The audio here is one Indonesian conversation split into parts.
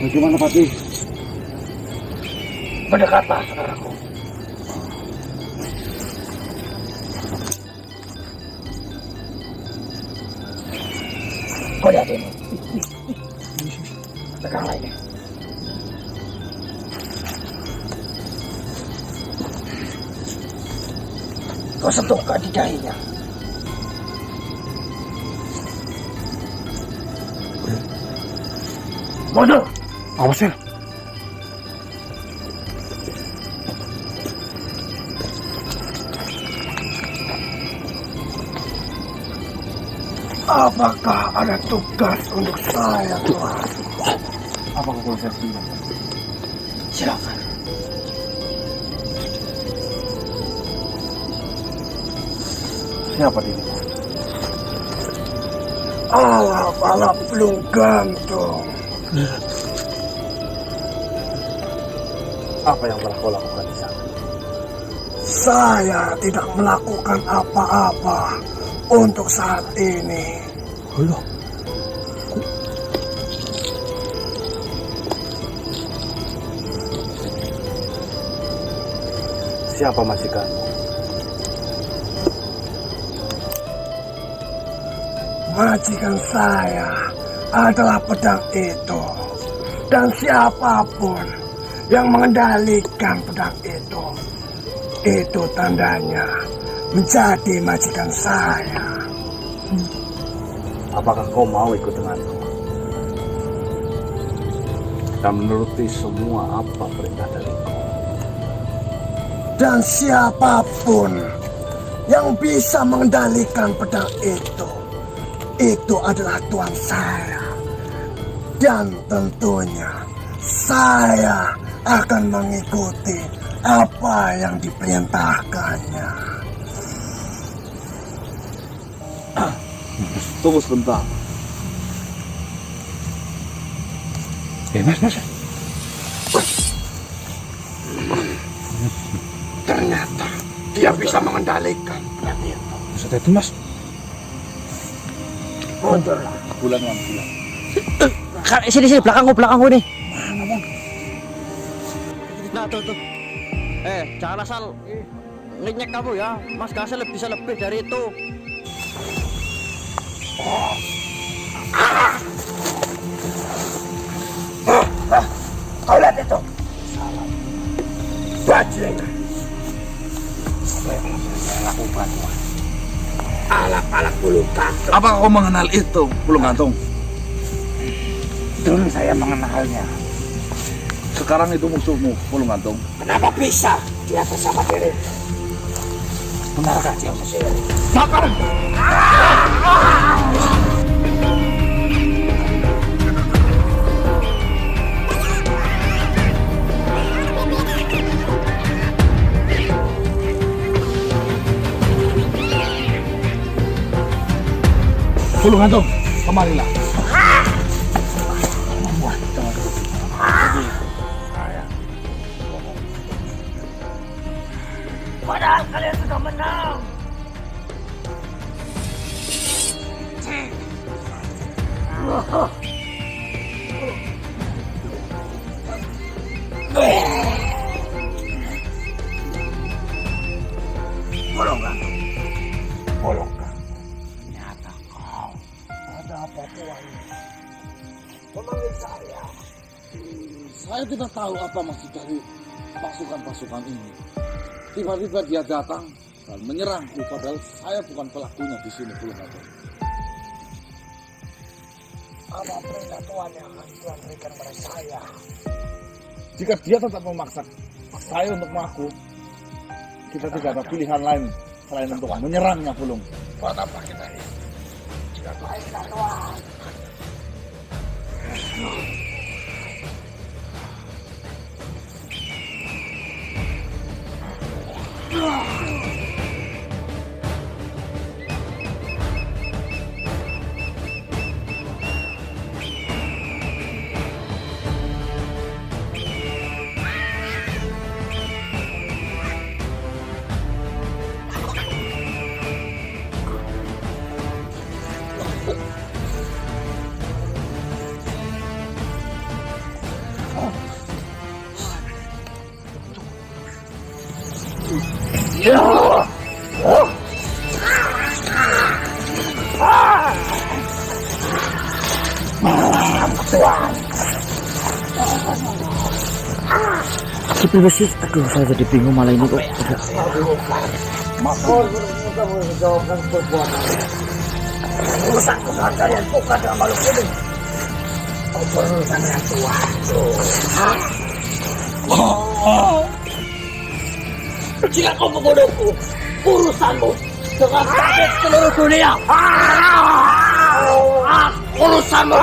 Bagaimana Patih? Mendekatlah saudaraku. Kau lihat ini. Teganglah ini. Kau sentuhkan di dahinya. Mundur. Awas ya. Apakah ada tugas untuk saya, Tuhan? Apakah kau siap? Silakan. Siapa dia? Alap-alap belum gantung. Apa yang telah kau lakukan di sana? Saya tidak melakukan apa-apa untuk saat ini. Halo. Siapa majikanmu? Majikan saya adalah pedang itu. Dan siapapun yang mengendalikan pedang itu tandanya menjadi majikan saya. Apakah kau mau ikut denganku? Dan menuruti semua apa perintah dariku? Dan siapapun yang bisa mengendalikan pedang itu adalah tuan saya. Dan tentunya saya akan mengikuti apa yang diperintahkannya. Tunggu sebentar. Mas. Ternyata dia bisa mengendalikan pedang itu. Maksudnya itu, Mas? Mundurlah. Bulan. Sini belakangku nih. Mana, Bang? Nah tuh. Jangan asal ngenyek kamu ya. Mas Gasel bisa lebih dari itu. Kau lihat itu. Bajingan. Apa yang saya lakukan, Tuan? Alak-alak bulu gantung. Apakah kau mengenal itu, bulu gantung? Dulu saya mengenalnya. Sekarang itu musuhmu, bulu gantung. Kenapa bisa dia bersama diri? Benarkah dia musuh? Bakar! Bulu gantung, kemarilah. Padahal kalian sudah menang. Bolongkan. Ternyata kau. Ada apa tuan? Memanggil saya. Saya tidak tahu apa maksud dari pasukan-pasukan ini. Tiba-tiba dia datang dan menyerangku, padahal saya bukan pelakunya di sini, bulu gantung. Apa perintah tuan yang akan tuan berikan pada saya? Jika dia tetap memaksa saya untuk mengaku, kita tidak ada pilihan lain selain untuk menyerangnya, Pulung. Buat apa kita ini? Jika baiklah tuan. Tapi besi, aduh saya jadi bingung malah ini kok. Makor kamu menjawabkan perbuatan. Urusan kalian bukan dalam makhluk ini. Urusan yang tua. Jika kau membunuhku, urusanmu dengan kaget seluruh dunia. Urusanmu.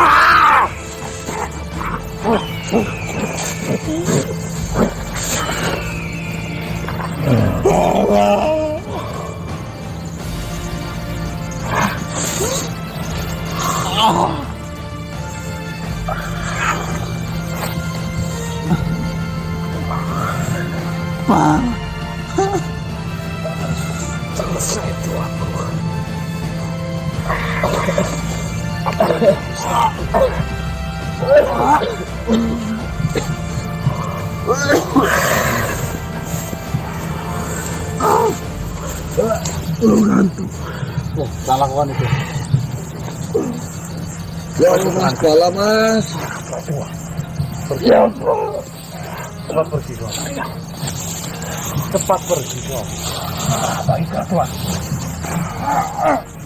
Selesai itu aku. Salah kawan itu. Ya mas, kalah mas. Ya, cepat pergi Tuan. Cepat pergi Tuan. Baiklah Tuan.